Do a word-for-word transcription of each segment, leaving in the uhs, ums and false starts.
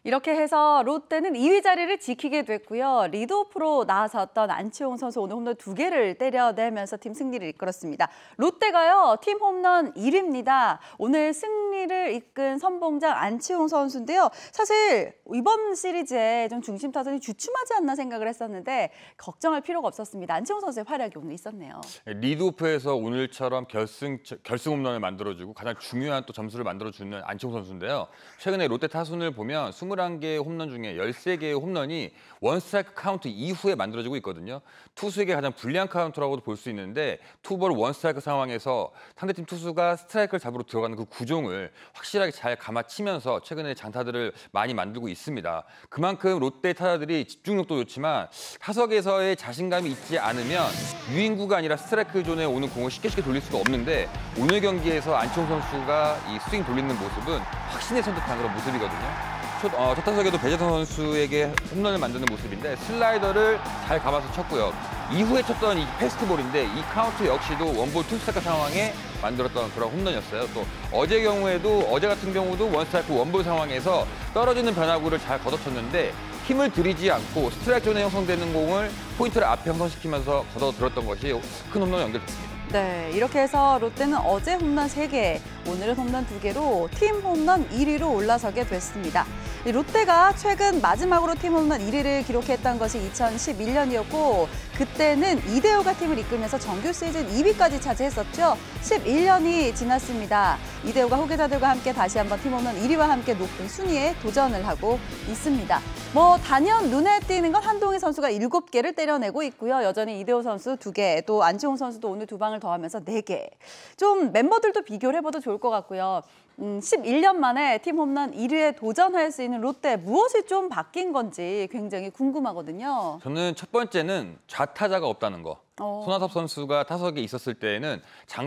이렇게 해서 롯데는 이 위 자리를 지키게 됐고요. 리드오프로 나섰던 안치홍 선수 오늘 홈런 두 개를 때려내면서 팀 승리를 이끌었습니다. 롯데가요, 팀 홈런 일 위입니다. 오늘 승리를 이끈 선봉장 안치홍 선수인데요. 사실 이번 시리즈에 좀 중심 타선이 주춤하지 않나 생각을 했었는데 걱정할 필요가 없었습니다. 안치홍 선수의 활약이 오늘 있었네요. 리드오프에서 오늘처럼 결승 결승 홈런을 만들어주고 가장 중요한 또 점수를 만들어주는 안치홍 선수인데요. 최근에 롯데 타순을 보면 이십일 개의 홈런 중에 열세 개의 홈런이 원스트라이크 카운트 이후에 만들어지고 있거든요. 투수에게 가장 불리한 카운트라고도 볼 수 있는데 투볼 원스트라이크 상황에서 상대팀 투수가 스트라이크를 잡으러 들어가는 그 구종을 확실하게 잘 감아치면서 최근에 장타들을 많이 만들고 있습니다. 그만큼 롯데 타자들이 집중력도 좋지만 타석에서의 자신감이 있지 않으면 유인구가 아니라 스트라이크 존에 오는 공을 쉽게 쉽게 돌릴 수가 없는데 오늘 경기에서 안치홍 선수가 이 스윙 돌리는 모습은 확신에 선뜻한 그런 모습이거든요. 첫, 어, 첫 타석에도 배재성 선수에게 홈런을 만드는 모습인데 슬라이더를 잘 감아서 쳤고요. 이후에 쳤던 이 패스트볼인데 이 카운트 역시도 원볼 투스트라이크 상황에 만들었던 그런 홈런이었어요. 또 어제 경우에도 어제 같은 경우도 원스트라이크 원볼 상황에서 떨어지는 변화구를 잘 걷어쳤는데 힘을 들이지 않고 스트라이크 존에 형성되는 공을 포인트를 앞에 형성시키면서 걷어들었던 것이 큰 홈런으로 연결됐습니다. 네, 이렇게 해서 롯데는 어제 홈런 세 개, 오늘은 홈런 두 개로 팀 홈런 일 위로 올라서게 됐습니다. 롯데가 최근 마지막으로 팀 홈런 일 위를 기록했던 것이 이천십일 년이었고 그때는 이대호가 팀을 이끌면서 정규 시즌 이 위까지 차지했었죠. 십일 년이 지났습니다. 이대호가 후계자들과 함께 다시 한번 팀 홈런 일 위와 함께 높은 순위에 도전을 하고 있습니다. 뭐 단연 눈에 띄는 건 한동희 선수가 일곱 개를 때려내고 있고요. 여전히 이대호 선수 두 개, 또 안치홍 선수도 오늘 두 방을 더하면서 네 개. 좀 멤버들도 비교를 해봐도 좋을 것 같고요. 음, 십일 년 만에 팀 홈런 일 위에 도전할 수 있는 롯데 무엇이 좀 바뀐 건지 굉장히 궁금하거든요. 저는 첫 번째는 좌타자가 없다는 거. 어. 손아섭 선수가 타석에 있었을 때에는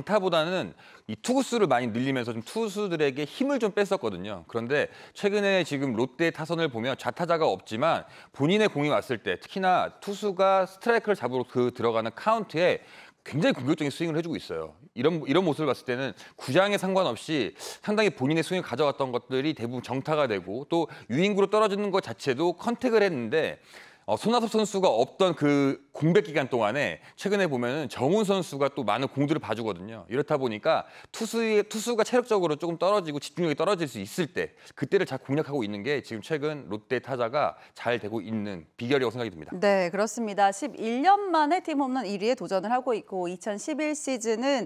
장타보다는 이 투구수를 많이 늘리면서 좀 투수들에게 힘을 좀 뺐었거든요. 그런데 최근에 지금 롯데 타선을 보면 좌타자가 없지만 본인의 공이 왔을 때 특히나 투수가 스트라이크를 잡으러 그 들어가는 카운트에 굉장히 공격적인 스윙을 해주고 있어요. 이런 이런 모습을 봤을 때는 구장에 상관없이 상당히 본인의 스윙을 가져왔던 것들이 대부분 정타가 되고 또 유인구로 떨어지는 것 자체도 컨택을 했는데 어, 손아섭 선수가 없던 그 공백 기간 동안에 최근에 보면은 정훈 선수가 또 많은 공들을 봐주거든요. 이렇다 보니까 투수의, 투수가 체력적으로 조금 떨어지고 집중력이 떨어질 수 있을 때 그때를 잘 공략하고 있는 게 지금 최근 롯데 타자가 잘 되고 있는 비결이라고 생각이 듭니다. 네, 그렇습니다. 십일 년 만에 팀 홈런 일 위에 도전을 하고 있고 이천십일 시즌은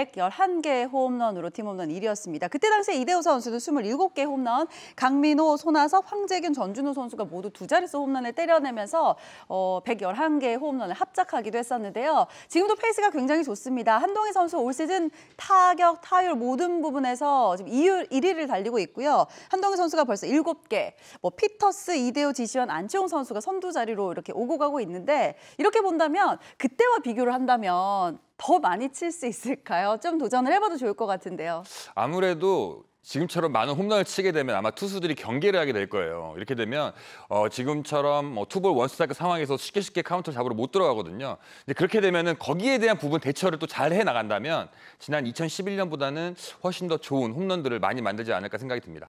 백십일 개의 홈런으로 팀 홈런 일 위였습니다. 그때 당시에 이대호 선수는 이십칠 개 홈런, 강민호, 손아섭, 황재균, 전준우 선수가 모두 두 자릿수 홈런을 때려내면서 어, 백십일 개의 홈런을 합작하기도 했었는데요. 지금도 페이스가 굉장히 좋습니다. 한동희 선수 올 시즌 타격, 타율 모든 부분에서 지금 일 위를 달리고 있고요. 한동희 선수가 벌써 일곱 개, 뭐 피터스, 이대호, 지시현, 안치홍 선수가 선두 자리로 이렇게 오고 가고 있는데 이렇게 본다면 그때와 비교를 한다면 더 많이 칠 수 있을까요? 좀 도전을 해봐도 좋을 것 같은데요. 아무래도 지금처럼 많은 홈런을 치게 되면 아마 투수들이 경계를 하게 될 거예요. 이렇게 되면 어, 지금처럼 뭐 투볼 원스트라이크 상황에서 쉽게 쉽게 카운터를 잡으러 못 들어가거든요. 근데 그렇게 되면은 거기에 대한 부분 대처를 또 잘 해 나간다면 지난 이천십일 년보다는 훨씬 더 좋은 홈런들을 많이 만들지 않을까 생각이 듭니다.